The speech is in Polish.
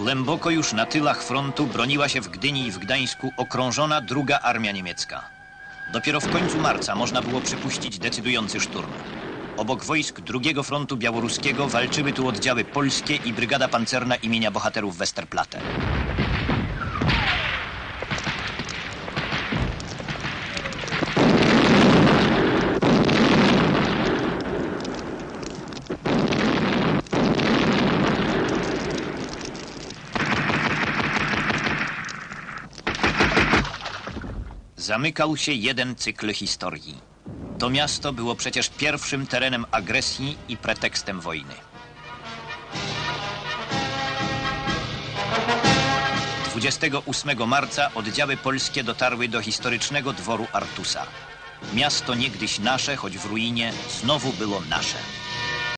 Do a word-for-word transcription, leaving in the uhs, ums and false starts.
Głęboko już na tylach frontu broniła się w Gdyni i w Gdańsku okrążona druga armia niemiecka. Dopiero w końcu marca można było przypuścić decydujący szturm. Obok wojsk drugiego frontu białoruskiego walczyły tu oddziały polskie i brygada pancerna imienia bohaterów Westerplatte. Zamykał się jeden cykl historii. To miasto było przecież pierwszym terenem agresji i pretekstem wojny. dwudziestego ósmego marca oddziały polskie dotarły do historycznego dworu Artusa. Miasto niegdyś nasze, choć w ruinie, znowu było nasze.